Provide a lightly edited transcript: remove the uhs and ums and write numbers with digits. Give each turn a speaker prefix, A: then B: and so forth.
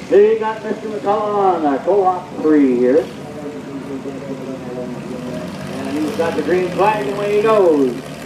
A: Then you got Mr. McCullough on co-op 3 here. And he's got the green flag and away he goes.